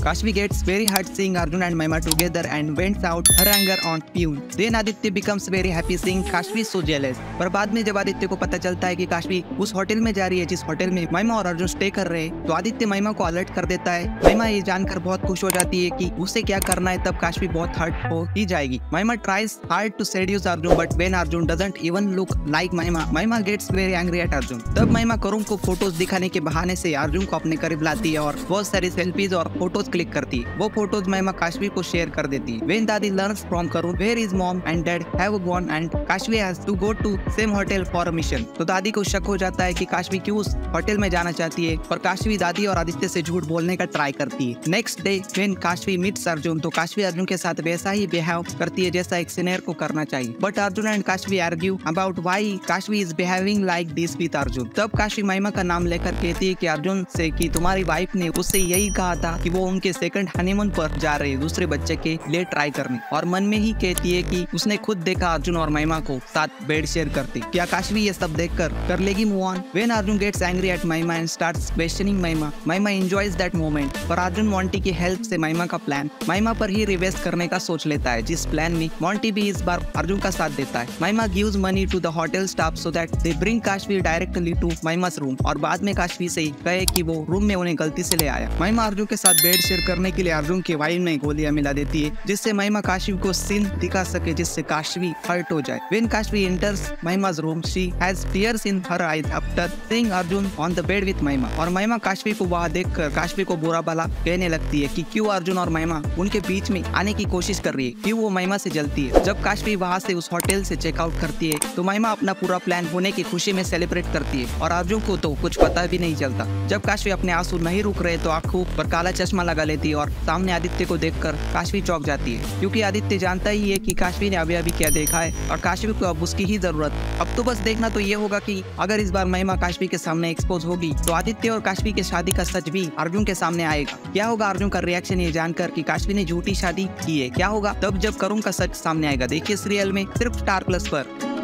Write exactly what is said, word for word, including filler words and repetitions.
Kashvi gets very hurt seeing Arjun and Mahima together and vents out her anger on Pyun. Then Aditya becomes very happy seeing Kashvi so jealous. पर बाद में जब आदित्य को पता चलता है कि काशवी उस होटल में जा रही है जिस होटल में महिमा और अर्जुन स्टे कर रहे हैं, तो आदित्य महिमा को अलर्ट कर देता है। महिमा ये जानकर बहुत खुश हो जाती है कि उसे क्या करना है, तब काशवी बहुत हर्ट हो ही जाएगी। Mahima tries hard to seduce Arjun but when Arjun doesn't even look like Mahima, Mahima gets very angry at Arjun. तब महिमा करुण को फोटोज दिखाने के बहाने से अर्जुन को अपने करीब लाती है और बहुत सारी सेल्फीज और फोटोज क्लिक करती है। वो फोटोज महिमा काशवी को शेयर कर देती है। When दादी learns from Karun where his mom and dad have gone and Kashvi has to go to same hotel for a mission, तो दादी को शक हो जाता है कि काशवी क्यों उस होटल में जाना चाहती है, और काशवी दादी और आदित्य से झूठ बोलने का ट्राई करती है। Next day when Kashvi meets Arjun, तो काशवी अर्जुन के साथ वैसा ही बिहेव करती है जैसा एक सीनियर को करना चाहिए। But Arjun and Kashvi argue about why Kashvi is behaving like this with Arjun. तब काशवी महिमा का नाम लेकर कहती है कि अर्जुन से कि तुम्हारी वाइफ ने उससे यही कहा था कि वो उनके सेकंड हनीमून पर जा रहे दूसरे बच्चे के लिए ट्राई करने, और मन में ही कहती है कि उसने खुद देखा अर्जुन और महिमा को साथ बेड शेयर करते। क्या काशवी ये सब देखकर कर लेगी move on? When Arjun gets angry at Mahima and starts questioning Mahima, Mahima enjoys that moment। पर अर्जुन मोंटी की हेल्प से महिमा का प्लान महिमा पर ही रिवेस्ट करने का सोच लेता है, जिस प्लान में मोंटी भी इस बार अर्जुन का साथ देता है। महिमा gives money to the hotel staff so that they bring Kashvi directly to Mahima's room, और बाद में काशवी से कहे कि वो रूम में उन्हें गलती से ले आया। महिमा अर्जुन के साथ बेड शेयर करने के लिए अर्जुन के वाइन में गोलियां मिला देती है, जिससे महिमा काशवी को सीन दिखा सके जिससे काशवी हर्ट हो जाए। When Kashvi enters Mahima's room, she has tears in her eyes after seeing Arjun on the bed with महिमा, और महिमा काशवी को वहाँ देखकर काशवी को बुरा भला कहने लगती है कि क्यों अर्जुन और महिमा उनके बीच में आने की कोशिश कर रही है, क्यों वो महिमा से जलती है। जब काशवी वहाँ से उस होटल से चेकआउट करती है तो महिमा अपना पूरा प्लान होने की खुशी में सेलिब्रेट करती है, और अर्जुन को तो कुछ पता भी नहीं चलता। जब काशवी अपने आंसू नहीं रुक रहे तो आंखों पर काला चश्मा लगा लेती है और सामने आदित्य को देखकर काशवी चौंक जाती है, क्योंकि आदित्य जानता ही है कि काशवी ने अभी अभी क्या देखा है और काशवी को अब उसकी ही जरूरत। अब तो बस देखना तो ये होगा कि अगर इस बार महिमा काशवी के सामने एक्सपोज होगी तो आदित्य और काशवी के शादी का सच भी अर्जुन के सामने आएगा। क्या होगा अर्जुन का रिएक्शन ये जानकर कि काशवी ने झूठी शादी की है? क्या होगा तब जब करुण का सच सामने आएगा? देखिए सीरियल में सिर्फ स्टार प्लस पर।